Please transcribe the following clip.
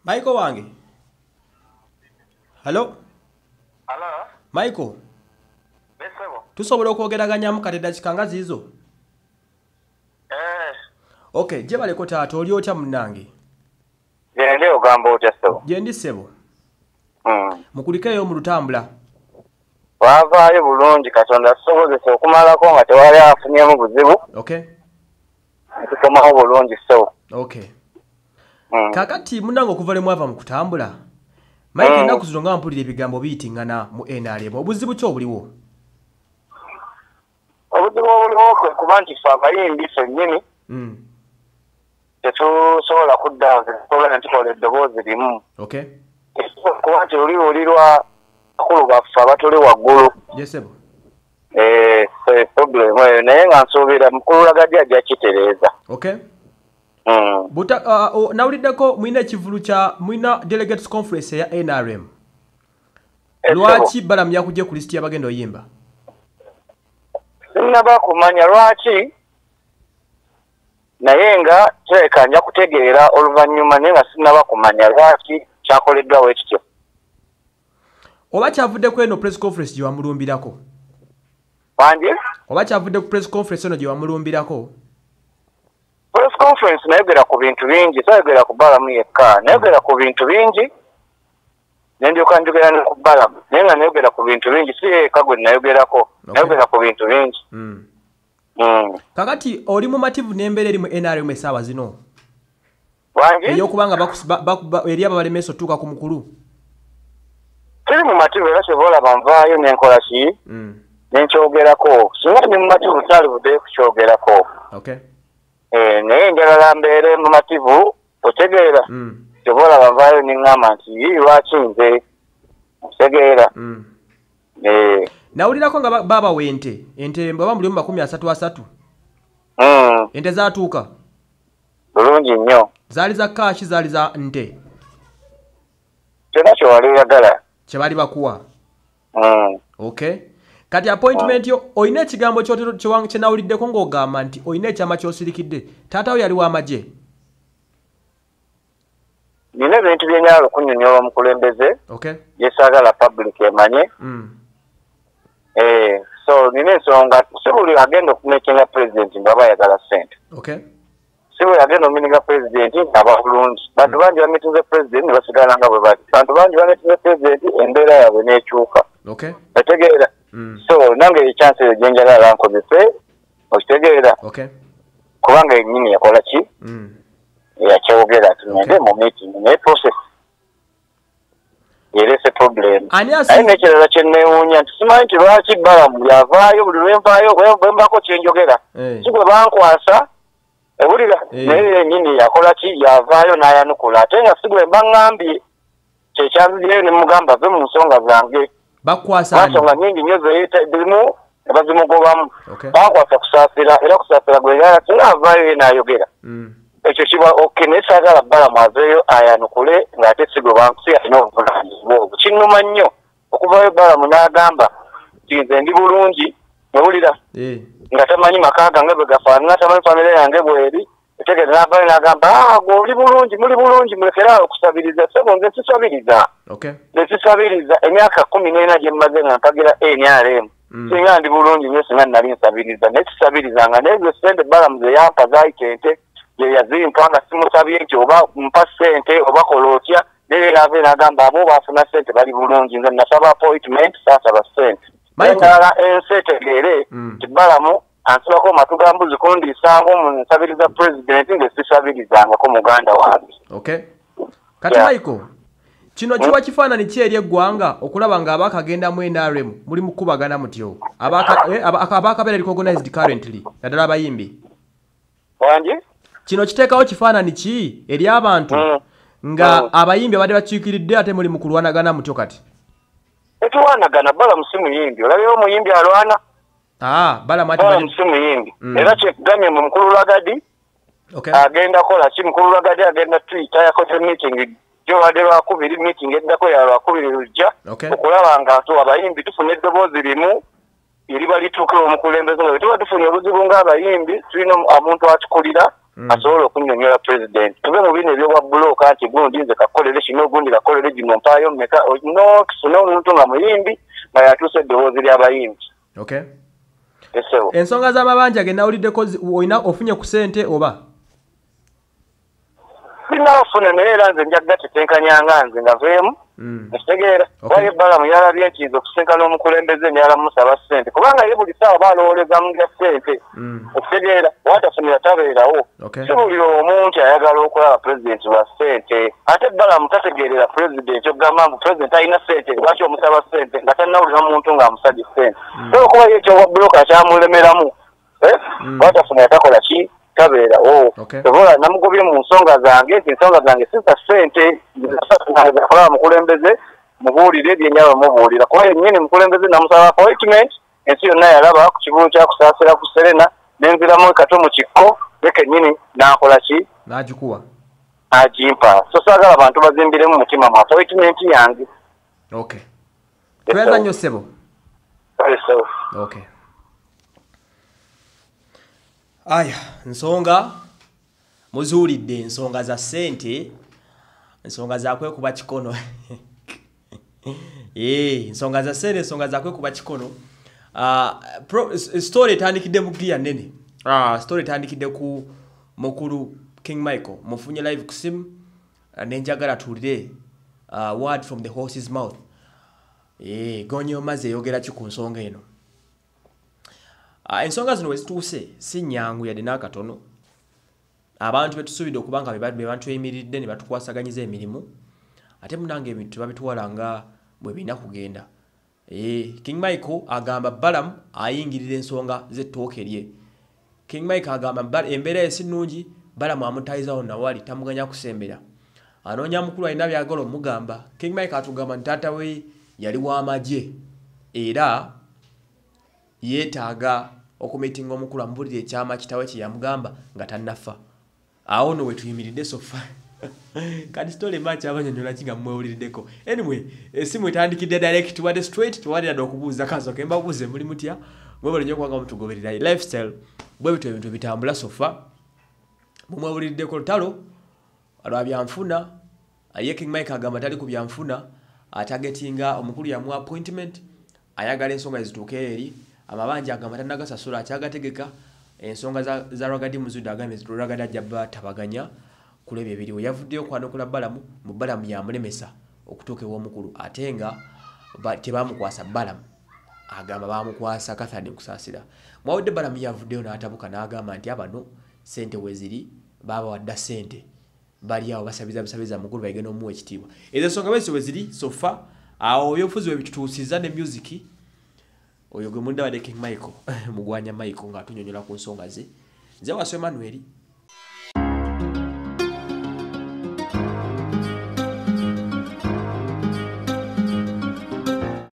Michael wange. Hello? Hello? Michael. Besebo. Tusobola okwogeraganya mu kadeda kikanga zizo. Okay, je baleko taata oli otya munnange? Gende ogamba otya sebo. Je ndi sebo. Mukulikeyo mu lutambula. Wavaayo bulungi Katonda asobozesa okumalako nga tewali afunyemu buzibu. Okay. Tukomawo bulungi sebo. Okay. Kakati munnange okuva lemwava mu kutambula. Mike naku zino nga mpulira ebigambo biyitingana mu NRM. Obuzibu ki obuliwo? Obuzibu obuliwo kwe kuba nti ffe abayimbi ffennyini tetusobola kudda tusobola ntikola eddoboozi limu. Okay. Kuba nti oliwulirwa bakulu baffe abatuli waggulu. Yesebo. Problem eyo naye nga nsuubira mukulu Lagadi ajja kitereeza. Okay. Nawuliddeko mwina ekivulu kya mwina delegates conference ya NRM. Lwaki Balamu yakujje ku listi y'abagenda oyimba? Sinnaba kumanya lwaki naye nga teekanya kutegeera oluvannyuma naye nga sinnaba kumanya lwaki kyakoleddwawo ekityo. Oba kyavudde ku eno press conference gye wamulumbirako? Wanje? Oba kyavudde ku press conference eno gye wamulumbirako? Press conference nayogera ku bintu bingi, sayogera ku Balamu yekka, nayogera ku bintu bingi, nendyoka njogera ne ku Balamu, naye nga nayogera ku bintu bingi, si yekka gwe nayogerako, nayogera ku bintu bingi. Kakati oli mumativu n'embeera eri mu NRM essaawa zino? Wanje? Ey'okubanga eri abo balemeesa otuuka ku mukulu? Tiri mumativu era kyeboolaba nvaayo n'enkola ki? Nenkyogerako. Singa ndi mumativu saalivuddeyo kukyogerako. Okay. Naye njagala mbeere mumativu otegeera. Kyeboolaba nvaayo neŋŋamba nti lwaki nze otegeera. Nawulirako nga baabawa ente bwe bamuli mu 33. Ente zaatuuka? Bulungi nnyo. Zaali za kaashi zaali za nte? Kyonna kye wali oyagala. Kye baali bakuwa? Okay. Kati appointment yo oyina ekigambo kye nawuliddeko ng'ogamba nti oyina ekyama ky'osirikidde. Taata we yali w'amagye? Nina ebintu bye nyala okunnyonnyola omukulembeze. Okay. Yesaagala public emanye. So nina ensonga si buli agenda okumekinga president ng'aba ayagala ssente. Okay. Si buli agenda omininga president ng'aba bulungi. Bantu bangi bametinze president ne basigala nga bwe bati. Bantu bangi bametinze president embeera yaabwe n'ekyuka. Okay. Otegeera? So nange echance eyo gyenjagala nkozese okitegeera. Okay. Kubanga ennyini yakola ki? Yakyogera tugende mu meeting ne process. Yerese problem. Aye n'ekirala kye neewuunya nti simanyi nti lwaki Balamu yavaayo buli lwenvaayo bwe mbako kyenjogera. Si gwe bankwasa ewulira naye yennyini yakola ki? Yavaayo n'ayanukula ate nga si gwe mba ŋŋambye kyekyanzireyo ne mugamba ave mu nsonga zange. Bakwasa nsonga nyingi nnyo zirimu ne bazimugobamu. Bankwasa kusaasira era kusaasira gwe yala tinavaayo ye n'ayogera. Ekyo kiba okay naye saagala Balamu aveeyo ayanukule ng'ate si gwe si alina obuvunaanyizibwa obwo. Kinnuma nnyo okuvaayo Balamu n'agamba nti nze ndi bulungi ewulira nga tamanyi maka gange bwe gafaanana tamanyi famire yange bweri etegeeza n'avaayo n'agamba gwe oli bulungi muli bulungi mulekerawo okusabiriza sebo nze sisabiriza. Nze sisabiriza emyaka 14 gye mmaze nga mpagira NRM. Singa ndi bulungi nnyo singa nali nsabiriza naye sisabirizanga naye gwe ssente Balamu ze yampa zaayita ente ye yazimpa nga simusabye nti oba mpa ssente oba kola otya naye ave n'agamba abo baafuna ssente bali bulungi nze nasaba appointment saasaba ssente. Endala ensi etegeere nti Balamu ansibako amatu ga mbuzi kundiisango mu nsabiriza president nge sisabirizangako muganda wange. Okay. Kati Michael, kino kiwa kifaananyi ki eri eggwanga okulaba ng'abaakagenda mu NRM muli mu kkubagana mutyo abaakabeera recognized currently naddala abayimbi? Wanje? Kino kiteekawo kifaananyi ki eri abantu nga abayimbi abadde bakiikiridde ate muli mu kulwanagana mutyo kati? Tetuwanagana. Balamu si muyimbi. Olabyewo omuyimbi alwana? Balamu si muyimbi. Era kyekugamye mu mukulu Lagadi agenda kola ki? Mukulu Lagadi agenda Twitter yakoze meeting gyobadde lwakubiri meeting eddako ya lwakubiri lujja okulaba nga abayimbi tufuna eddoboozi limu eriba lituukira omukulembeze nga tuba tufunye obuzibu ng'abayimbi tulina omuntu atukulira asobola okunnyonnyola president tube mu bino ebyobwa bulooka nti gundi nze kakolere kino gundi kakolere gino mpaayo mmeka no kisuna omuntu nga muyimbi nga yatuusa eddoboozi ly'abayimbi. Okay. Ensonga z'amabanja ge nawuliddeko olina ofunye ku ssente oba? Sinafuna naye era nze njagga tetenkanyanga nze nga veemu ekitegeera waye ebbalamu yalabye nti nze okusenkana omukulembeze neyalamusaba ssente kubanga ye buli ssaawa baalowoleza mu bya ssente ekitegeera watafunira tabeerawo si buli omu nti ayagala okulaba pulezidenti lwa ssente ate ebbalamu tategeerera pulezidenti okugamba mbu pulezidenti alina ssente lwaki omusaba ssente nga tannawulira muntu ng'amusabye ssente olwokuba ye ekyobwa buloka kyamulemeramu watafunira takola ki tabeerawo obola namugobye mu nsonga zange nti ensonga zange sisa ssente zakolaba mukulembeze mubuulire byenyaba mubuulira kuba yennyini mukulembeze namusaba appointment ensi yonna yalaba ku kibulu kyakusaasira ku Serena nenziramu ekato mu kikko ye kennyini n'akola ki n'agikuwa agimpa so saagala abantu bazimbiremu mutima mu appointment yange. Okay. Tweza nnyo ssebo. Okay. Aya, nsonga muzuulidde ensonga za ssente, ensonga za kwekuba kikono. Ensonga za ssente, ensonga za kwekuba kikono. Story etandikidde mu gear nene. Story etandikidde ku mukulu King Michael. Mufunye live ku simu nenjagala tuulire word from the horse's mouth. Gonyo maze yogera ki ku nsonga eno. Ensonga zino wezituuse si nnyangu yadde n'akatono. Abantu betusuubidde okuba nga be bantu eyimiridde ne batukwasaganyiza emirimu ate munange ebintu babitwala nga bwe birina kugenda. King Michael agamba Balaam ayingirira ensonga z'ettooke lye. King Michael agamba embeera esi nnungi Balaam amutayizawo nawali tamuganya kusembera. Anoonya mukulu alina byagala omugamba. King Michael atugamba nti taata we yali w'amagye era yeetaaga okumeetinga omukulu amubulira ekyama kitawe kye yamugamba nga tannafa. Awo no we tuyimiridde sofa. Kati story match abanyonyola kinga mwewuliriddeko. Anyway, esimu etandikidde direct wadde straight tuwadde okubuuza kaso kemba buuze muli mutya mwebale nnyo kubanga mutugoberera lifestyle bwe bitu ebintu bitambula sofa mwewuliriddeko lutalo alwa byanfuna ye King Mike agamba tali ku byanfuna atagetinga omukulu yamu appointment ayagala ensonga ezituuke eri amabanja agamba tannagasasula akyagategeka ensonga za Ragadi Muzudde agambe Ragadi ajja tabaganya kuleba ebiriwo yavuddeyo kwanukula Balaam mu Balaam yamulemesa okutuuka ew'omukulu ate nga tebamukwasa Balaam agamba bamukwasa Kathani kusaasira mwawudde Balaam yavuddeyo n'atabuka n'agamba nti abano ssente weziri baba wadda ssente bali awo basabiza mukulu bagenda omuwa ekitiibwa ezo ensonga bwezi weziri sofa awo oyo ofuzi webitutuusiza ne music oyo gwe munda wadde King Michael mugwanya Michael ng'atunyonyola ku nsonga ze nze Waso Emmanuel